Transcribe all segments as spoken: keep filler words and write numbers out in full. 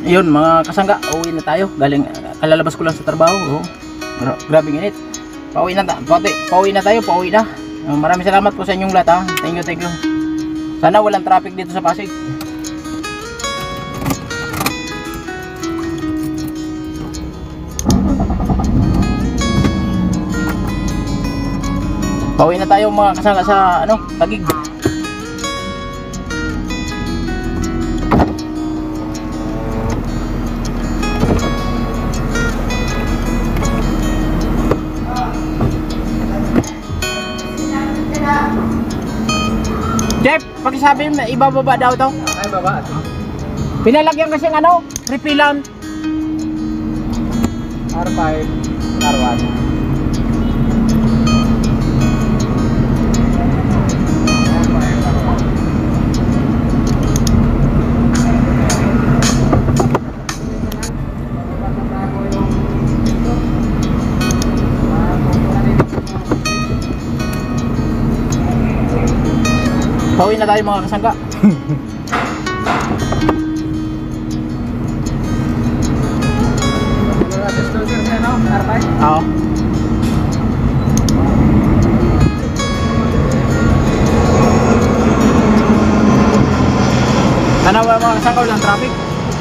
Yun mga kasangga, uwi na tayo. Galing, kalalabas ko lang sa trabaho. Oh. Gra grabing init. Pauwi na, pati, pauwi na tayo, pauwi na. Uh, maraming salamat po sa inyong lahat ha. Thank you, thank you. Sana walang traffic dito sa Pasig. Pauwi na tayo mga kasangga sa ano, Taguig. Jeff, pakisabi mo, ibababa daw to. Ay, baba. Pinalagyan kasi ng ano, refilan. R five, R one. Pauwi na tayo mga kasangga. Oo. Sana wala mga kasangga, walang traffic.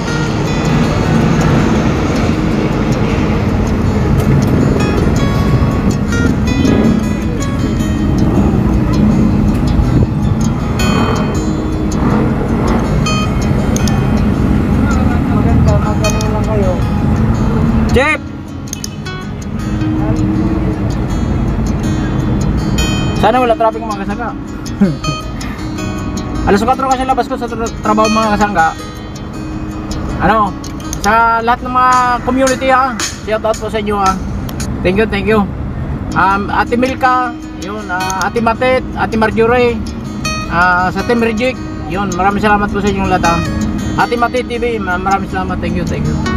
Jeep! Sana wala traffic mga kasangga. Alas kwatro kasi labas ko sa tra trabaho mga kasangga. Ano? Sa lahat ng mga community ha. Shout out po sa inyo ha. Thank you, thank you. Um, Ate Milka, yun, uh, Ate Matet, Ate Marjorie, uh, sa Team Reject, yun, maraming salamat po sa inyong lahat ha. Ate Matet T V, maraming salamat, thank you, thank you.